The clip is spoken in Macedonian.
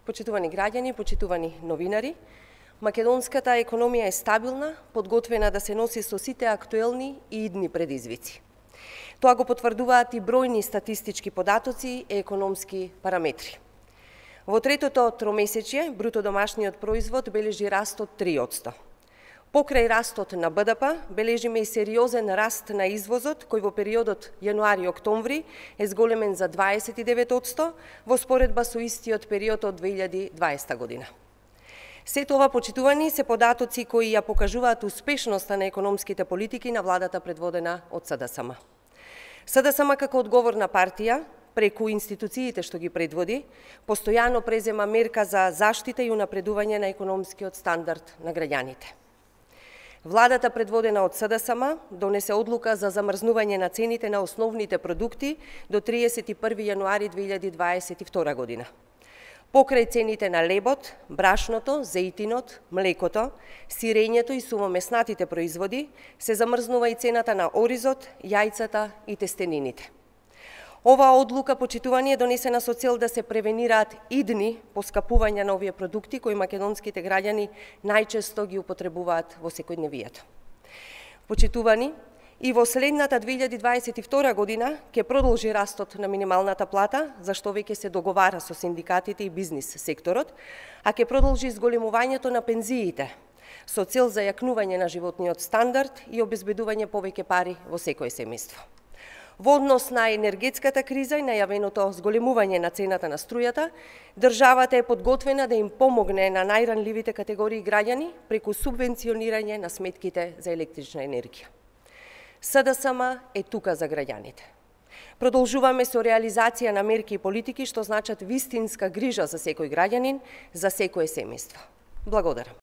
Почитувани граѓани, почитувани новинари, македонската економија е стабилна, подготвена да се носи со сите актуелни и идни предизвици. Тоа го потврдуваат и бројни статистички податоци и економски параметри. Во третото тромесечје, бруто домашниот производ бележи раст од 3%. Покрај растот на БДП, бележиме и сериозен раст на извозот, кој во периодот јануари-октомври е зголемен за 29% во споредба со истиот период од 2020 година. Сето ова, почитувани, се податоци кои ја покажуваат успешноста на економските политики на владата предводена од СДСМ. СДСМ како одговорна партија, преку институциите што ги предводи, постојано презема мерка за заштита и унапредување на економскиот стандард на граѓаните. Владата предводена од СДСМ донесе одлука за замрзнување на цените на основните продукти до 31 јануари 2022 година. Покрај цените на лебот, брашното, зејтинот, млекото, сирењето и сумомеснатите производи, се замрзнува и цената на оризот, јајцата и тестенините. Оваа одлука, почитувани, е донесена со цел да се превенираат идни поскапувања на овие продукти кои македонските граѓани најчесто ги употребуваат во секојдневието. Почитувани, и во следната 2022 година ќе продолжи растот на минималната плата, за што веќе се договара со синдикатите и бизнис секторот, а ќе продолжи зголемувањето на пензиите, со цел за јакнување на животниот стандард и обезбедување повеќе пари во секое семејство. Во однос на енергетската криза и најавеното зголемување на цената на струјата, државата е подготвена да им помогне на најранливите категории граѓани преку субвенционирање на сметките за електрична енергија. СДСМ е тука за граѓаните. Продолжуваме со реализација на мерки и политики што значат вистинска грижа за секој граѓанин, за секое семејство. Благодарам.